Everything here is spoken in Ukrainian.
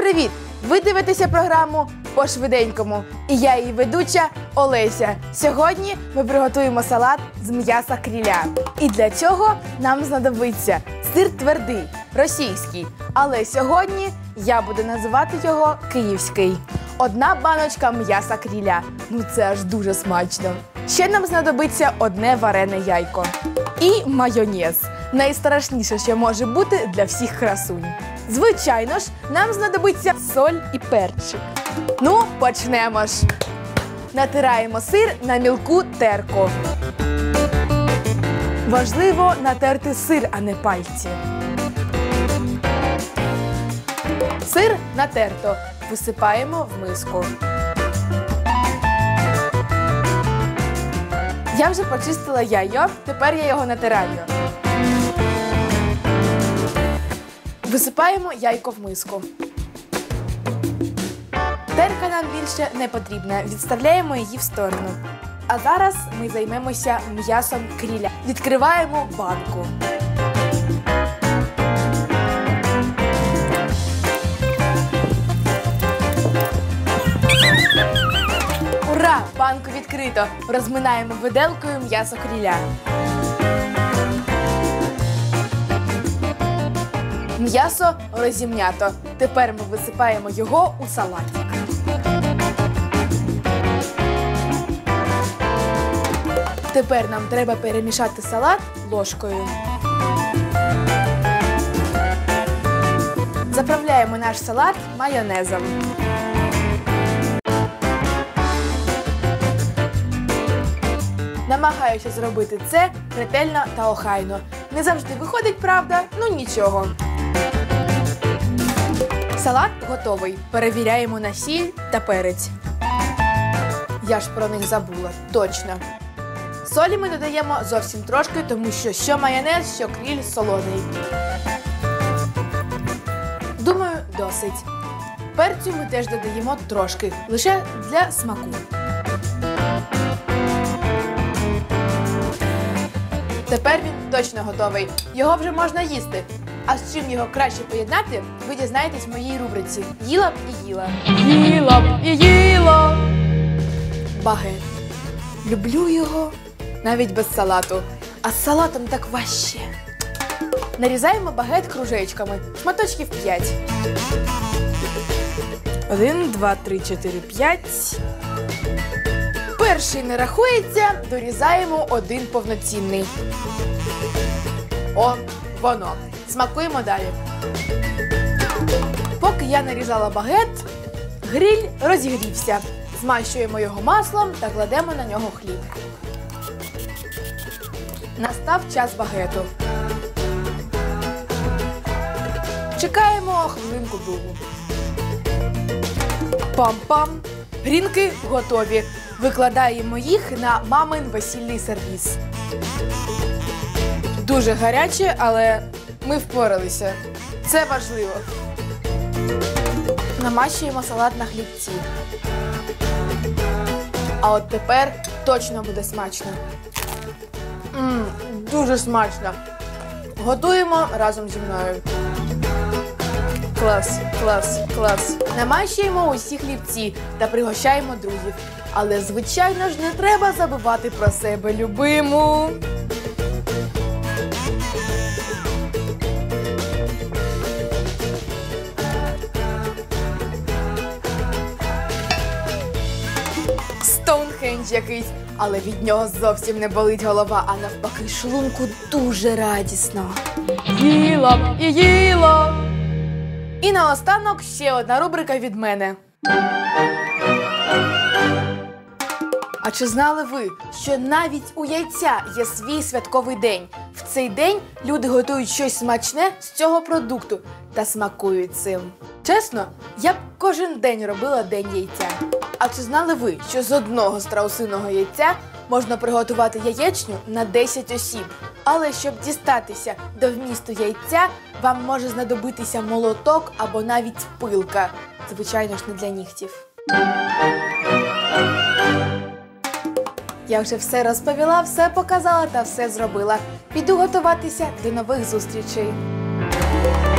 привіт! Ви дивитеся програму «По-швиденькому» і я її ведуча Олеся. Сьогодні ми приготуємо салат з м'яса криля. І для цього нам знадобиться сир твердий, російський, але сьогодні я буду називати його київський. 1 баночка м'яса криля. Ну це аж дуже смачно. Ще нам знадобиться 1 варене яйко. І майонез. Найстрашніше, що може бути для всіх красунь. Звичайно ж, нам знадобиться соль і перчик. Ну, почнемо ж. Натираємо сир на мілку терку. Важливо натерти сир, а не пальці. Сир натерто. Висипаємо в миску. Я вже почистила яйко, тепер я його натираю. Висипаємо яйко в миску. Терка нам більше не потрібна, відставляємо її в сторону. А зараз ми займемося м'ясом криля. Відкриваємо банку. Ура! Банку відкрито! Розминаємо виделкою м'ясо криля. М'ясо розім'ято. Тепер ми висипаємо його у салатик. Тепер нам треба перемішати салат ложкою. Заправляємо наш салат майонезом. Намагаюся зробити це ретельно та охайно. Не завжди виходить, правда, ну нічого. Салат готовий. Перевіряємо на сіль та перець. Я ж про них забула. Точно. Солі ми додаємо зовсім трошки, тому що майонез, що криль солоний. Думаю, досить. Перцю ми теж додаємо трошки, лише для смаку. Тепер він точно готовий. Його вже можна їсти. А з чим його краще поєднати, ви дізнаєтесь в моїй рубриці «Їла б і їла». Їла б і їла! Багет. Люблю його навіть без салату. А з салатом так важче. Нарізаємо багет кружечками, шматочків 5. 1, 2, 3, 4, 5. Перший не рахується, дорізаємо 1 повноцінний. О, воно. Смакуємо далі. Поки я нарізала багет, гриль розігрівся. Змащуємо його маслом та кладемо на нього хліб. Настав час багету. Чекаємо хвилинку-другу. Пам-пам! Грінки готові. Викладаємо їх на мамин весільний сервіз. Дуже гаряче, але ми впоралися. Це важливо. Намащуємо салат на хлібці. А от тепер точно буде смачно. Дуже смачно. Готуємо разом зі мною. Клас, клас, клас. Намащуємо усі хлібці та пригощаємо друзів. Але, звичайно ж, не треба забувати про себе любиму. Стоунхендж якийсь, але від нього зовсім не болить голова, а навпаки шлунку дуже радісно. Їла б і їла! І наостанок ще одна рубрика від мене. А чи знали ви, що навіть у яйця є свій святковий день? В цей день люди готують щось смачне з цього продукту та смакують цим. Чесно, я б кожен день робила день яйця. А чи знали ви, що з одного страусиного яйця можна приготувати яєчню на 10 осіб? Але щоб дістатися до вмісту яйця, вам може знадобитися молоток або навіть пилка. Звичайно ж, не для нігтів. Я вже все розповіла, все показала та все зробила. Піду готуватися. До нових зустрічей!